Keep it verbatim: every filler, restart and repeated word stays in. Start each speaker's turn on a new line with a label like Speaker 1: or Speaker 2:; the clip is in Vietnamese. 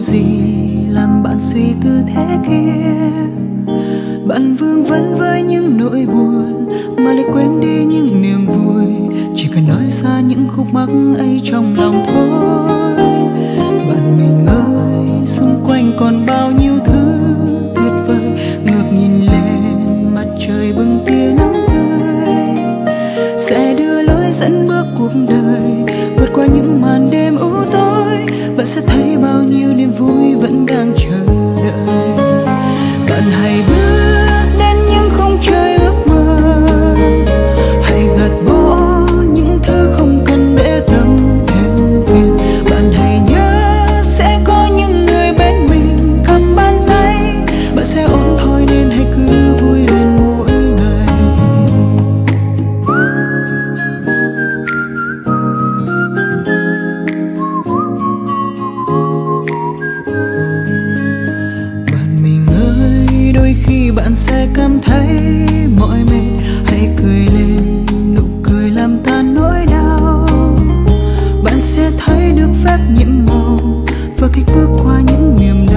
Speaker 1: gì làm bạn suy tư thế kia. Bạn vương vấn với những nỗi buồn mà lại quên đi những niềm vui, chỉ cần nói ra những khúc mắc ấy trong lòng thôi. Bạn mình ơi, xung quanh còn bao nhiêu thứ tuyệt vời, ngước nhìn lên mặt trời bừng tia nắng tươi, sẽ đưa lối dẫn bước cuộc đời vượt qua những màn đêm u tối. Bạn sẽ thấy bao nhiêu niềm vui vẫn đang chờ đợi. Bạn hãy bước đến những khung trời ước mơ, hãy gạt bỏ những thứ không cần để tâm thêm phiền. Bạn hãy nhớ sẽ có những người bên mình cầm bàn tay, bạn sẽ ổn thôi nên hãy cứ vui lên mỗi ngày. Bạn mình ơi, đôi khi bạn sẽ cảm thấy mỏi mệt, hãy cười lên, nụ cười làm tan nỗi đau. Bạn sẽ thấy được phép nhiệm màu và cách bước qua những niềm đau.